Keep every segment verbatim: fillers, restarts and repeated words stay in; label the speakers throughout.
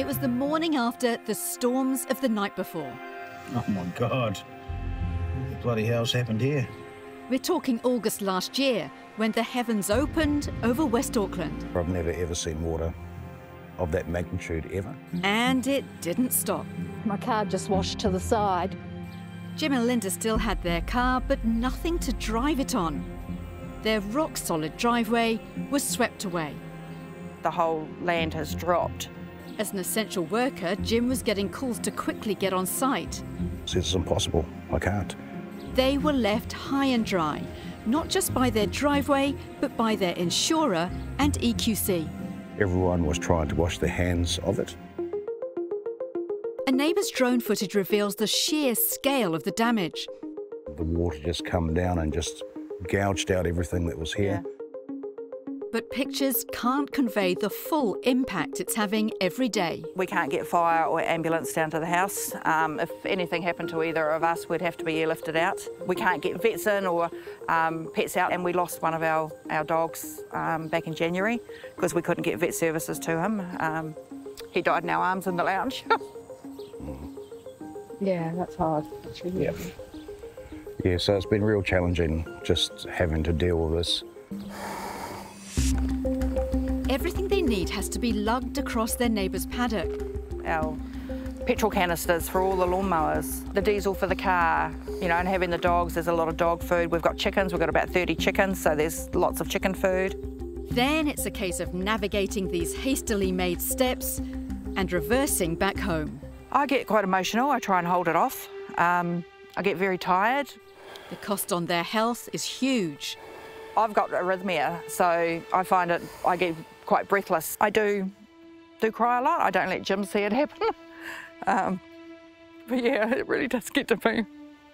Speaker 1: It was the morning after the storms of the night before.
Speaker 2: Oh my God, what the bloody hell's happened here?
Speaker 1: We're talking August last year, when the heavens opened over West Auckland.
Speaker 3: I've never ever seen water of that magnitude ever.
Speaker 1: And it didn't stop.
Speaker 4: My car just washed to the side.
Speaker 1: Jim and Linda still had their car, but nothing to drive it on. Their rock-solid driveway was swept away.
Speaker 5: The whole land has dropped.
Speaker 1: As an essential worker, Jim was getting calls to quickly get on site.
Speaker 3: Says it's impossible, I can't.
Speaker 1: They were left high and dry, not just by their driveway, but by their insurer and E Q C.
Speaker 3: Everyone was trying to wash their hands of it.
Speaker 1: A neighbour's drone footage reveals the sheer scale of the damage.
Speaker 3: The water just come down and just gouged out everything that was here.
Speaker 5: Yeah.
Speaker 1: But pictures can't convey the full impact it's having every day.
Speaker 5: We can't get fire or ambulance down to the house. Um, if anything happened to either of us, we'd have to be airlifted out. We can't get vets in or um, pets out, and we lost one of our, our dogs um, back in January because we couldn't get vet services to him. Um, he died in our arms in the lounge.
Speaker 4: Yeah, that's hard. It's really
Speaker 3: Yeah. Yeah, so it's been real challenging just having to deal with this.
Speaker 1: Everything they need has to be lugged across their neighbour's paddock.
Speaker 5: Our petrol canisters for all the lawnmowers, the diesel for the car, you know, and having the dogs, there's a lot of dog food. We've got chickens, we've got about thirty chickens, so there's lots of chicken food.
Speaker 1: Then it's a case of navigating these hastily made steps and reversing back home.
Speaker 5: I get quite emotional, I try and hold it off. Um, I get very tired.
Speaker 1: The cost on their health is huge.
Speaker 5: I've got arrhythmia, so I find it, I get quite breathless. I do, do cry a lot. I don't let Jim see it happen. um, but yeah, it really does get to me.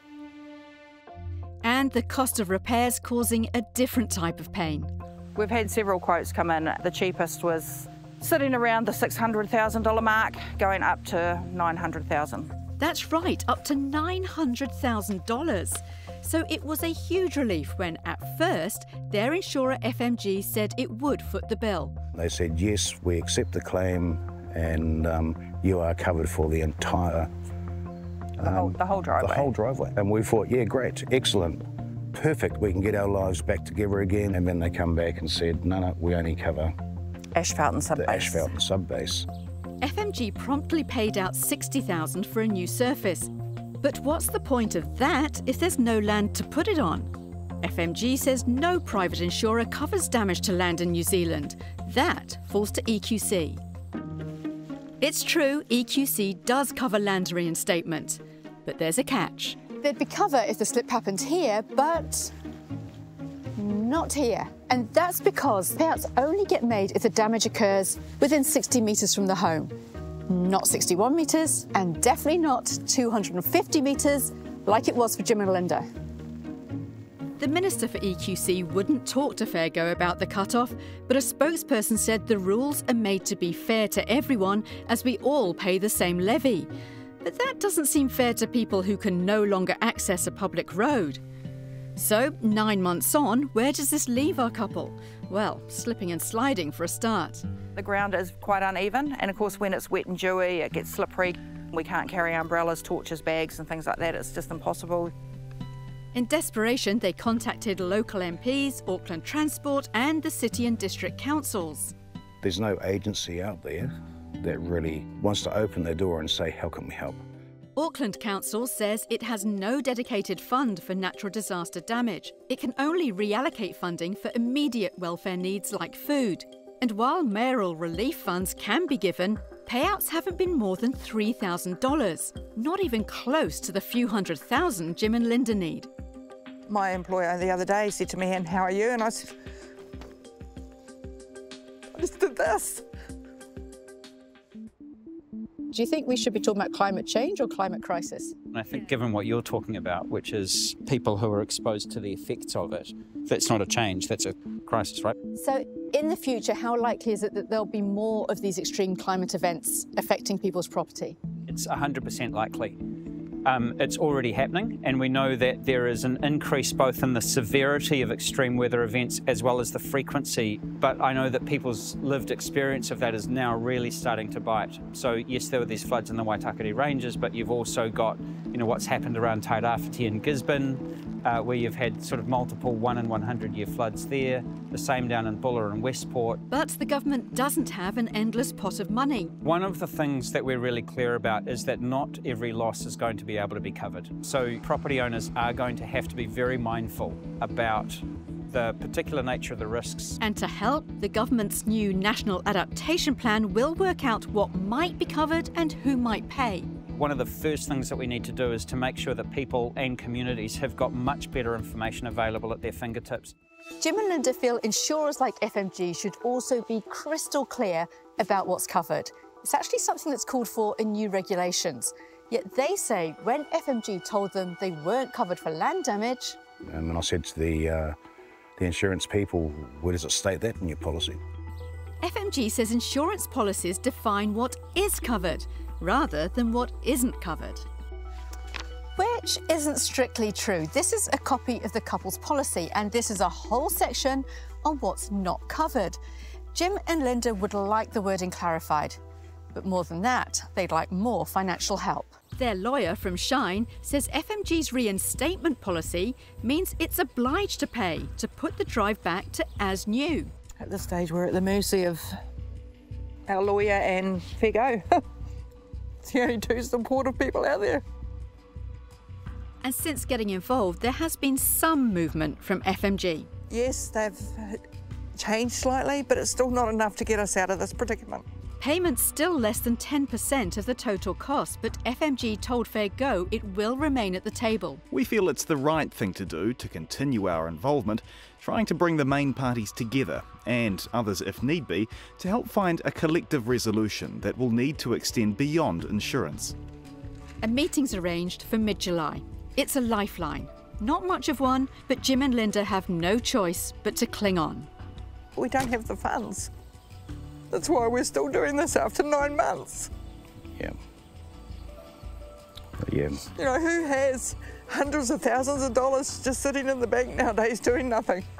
Speaker 1: And the cost of repairs causing a different type of pain.
Speaker 5: We've had several quotes come in. The cheapest was sitting around the six hundred thousand dollar mark, going up to nine hundred thousand dollars.
Speaker 1: That's right, up to nine hundred thousand dollars. So it was a huge relief when, at first, their insurer F M G said it would foot the bill.
Speaker 3: They said, yes, we accept the claim and um, you are covered for the entire...
Speaker 5: The, um, whole, the whole driveway.
Speaker 3: The whole driveway. And we thought, yeah, great, excellent, perfect, we can get our lives back together again. And then they come back and said, no, no, we only cover...
Speaker 5: Asphalt and subbase.
Speaker 3: The asphalt and subbase.
Speaker 1: F M G promptly paid out sixty thousand dollars for a new surface. But what's the point of that if there's no land to put it on? F M G says no private insurer covers damage to land in New Zealand. That falls to E Q C. It's true, E Q C does cover land reinstatement, but there's a catch.
Speaker 6: There'd be cover if the slip happened here, but not here. And that's because payouts only get made if the damage occurs within sixty metres from the home. Not sixty-one metres, and definitely not two hundred fifty metres, like it was for Jim and Linda.
Speaker 1: The Minister for E Q C wouldn't talk to Fairgo about the cut-off, but a spokesperson said the rules are made to be fair to everyone as we all pay the same levy. But that doesn't seem fair to people who can no longer access a public road. So, nine months on, where does this leave our couple? Well, slipping and sliding for a start.
Speaker 5: The ground is quite uneven, and of course when it's wet and dewy, it gets slippery. We can't carry umbrellas, torches, bags and things like that. It's just impossible.
Speaker 1: In desperation, they contacted local M Ps, Auckland Transport and the city and district councils.
Speaker 3: There's no agency out there that really wants to open their door and say, how can we help?
Speaker 1: Auckland Council says it has no dedicated fund for natural disaster damage. It can only reallocate funding for immediate welfare needs like food. And while mayoral relief funds can be given, payouts haven't been more than three thousand dollars, not even close to the few hundred thousand Jim and Linda need.
Speaker 5: My employer the other day said to me, "And how are you?" And I said, "I just did this."
Speaker 6: Do you think we should be talking about climate change or climate crisis?
Speaker 7: I think given what you're talking about, which is people who are exposed to the effects of it, that's not a change, that's a crisis, right?
Speaker 6: So in the future, how likely is it that there'll be more of these extreme climate events affecting people's property?
Speaker 7: It's one hundred percent likely. Um, it's already happening, and we know that there is an increase both in the severity of extreme weather events as well as the frequency. But I know that people's lived experience of that is now really starting to bite. So yes, there were these floods in the Waitakere Ranges, but you've also got, you know, what's happened around Tairāwhiti and Gisborne, uh, where you've had sort of multiple one in one hundred year floods there. The same down in Buller and Westport.
Speaker 1: But the government doesn't have an endless pot of money.
Speaker 7: One of the things that we're really clear about is that not every loss is going to be able to be covered. So property owners are going to have to be very mindful about the particular nature of the risks.
Speaker 1: And to help, the government's new National Adaptation Plan will work out what might be covered and who might pay.
Speaker 7: One of the first things that we need to do is to make sure that people and communities have got much better information available at their fingertips.
Speaker 6: Jim and Linda feel insurers like F M G should also be crystal clear about what's covered. It's actually something that's called for in new regulations. Yet they say when F M G told them they weren't covered for land damage...
Speaker 3: And when I said to the, uh, the insurance people, where does it state that in your policy?
Speaker 1: F M G says insurance policies define what is covered, rather than what isn't covered.
Speaker 6: Which isn't strictly true. This is a copy of the couple's policy, and this is a whole section on what's not covered. Jim and Linda would like the wording clarified, but more than that, they'd like more financial help.
Speaker 1: Their lawyer from Shine says F M G's reinstatement policy means it's obliged to pay to put the drive back to as new.
Speaker 5: At this stage, we're at the mercy of our lawyer and fair go. It's the only two supportive people out there.
Speaker 1: And since getting involved, there has been some movement from F M G.
Speaker 5: Yes, they've changed slightly, but it's still not enough to get us out of this predicament.
Speaker 1: Payment's still less than ten percent of the total cost, but F M G told Fair Go it will remain at the table.
Speaker 8: We feel it's the right thing to do to continue our involvement, trying to bring the main parties together, and others if need be, to help find a collective resolution that will need to extend beyond insurance.
Speaker 1: A meeting's arranged for mid-July. It's a lifeline. Not much of one, but Jim and Linda have no choice but to cling on.
Speaker 5: We don't have the funds. That's why we're still doing this after nine months.
Speaker 3: Yeah. But yeah.
Speaker 5: You know, who has hundreds of thousands of dollars just sitting in the bank nowadays doing nothing?